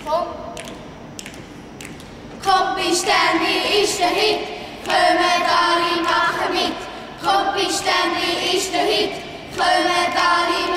Kompi-Sternli ist der Hit, kommt alle machen mit. Kompi-Sternli ist der Hit, kommt alle